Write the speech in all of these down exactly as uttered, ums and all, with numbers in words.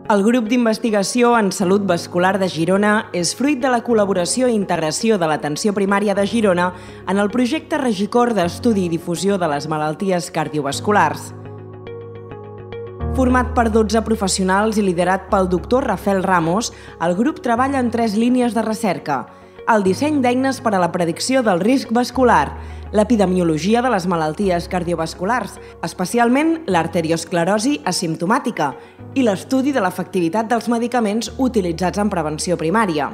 El grup d'investigació en salut vascular de Girona és fruit de la col·laboració i integració de l'atenció primària de Girona en el projecte Regicor d'estudi i difusió de les malalties cardiovasculars. Format per dotze professionals i liderat pel doctor Rafael Ramos, el grup treballa en tres línies de recerca: el disseny d'eines per a la predicció del risc vascular, l'epidemiologia de les malalties cardiovasculars, especialment l'arteriosclerosi asimptomàtica, i l'estudi de l'efectivitat dels medicaments utilitzats en prevenció primària.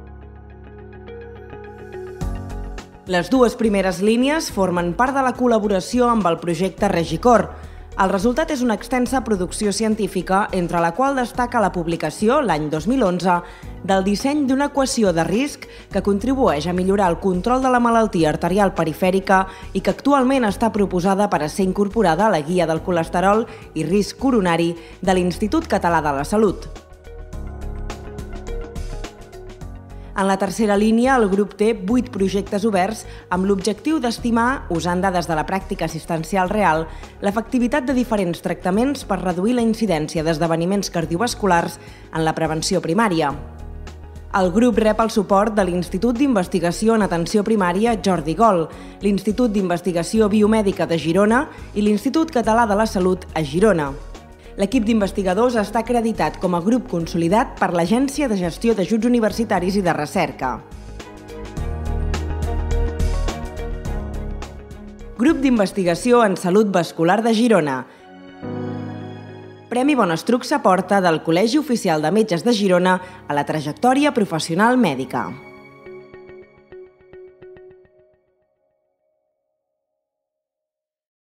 Les dues primeres línies formen part de la col·laboració amb el projecte Regicor. El resultat és una extensa producció científica, entre la qual destaca la publicació, l'any dos mil onze, del disseny d'una equació de risc que contribueix a millorar el control de la malaltia arterial perifèrica i que actualment està proposada per a ser incorporada a la guia del colesterol i risc coronari de l'Institut Català de la Salut. En la tercera línia, el grup té vuit projectes oberts amb l'objectiu d'estimar, usant dades de la pràctica assistencial real, l'efectivitat de diferents tractaments per reduir la incidència d'esdeveniments cardiovasculars en la prevenció primària. El grup rep el suport de l'Institut d'Investigació en Atenció Primària Jordi Gol, l'Institut d'Investigació Biomèdica de Girona i l'Institut Català de la Salut a Girona. L'equip d'investigadors està acreditat com a grup consolidat per l'Agència de Gestió d'Ajuts Universitaris i de Recerca. Grup d'Investigació en Salut Vascular de Girona. Premi Bonestruc s'aporta del Col·legi Oficial de Metges de Girona a la trajectòria professional mèdica.